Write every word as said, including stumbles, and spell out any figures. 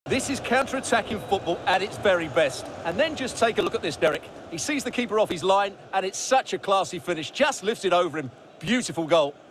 This is counter-attacking football at its very best. And then just take a look at this, Derek. He sees the keeper off his line, and it's such a classy finish. Just lifts it over him. Beautiful goal.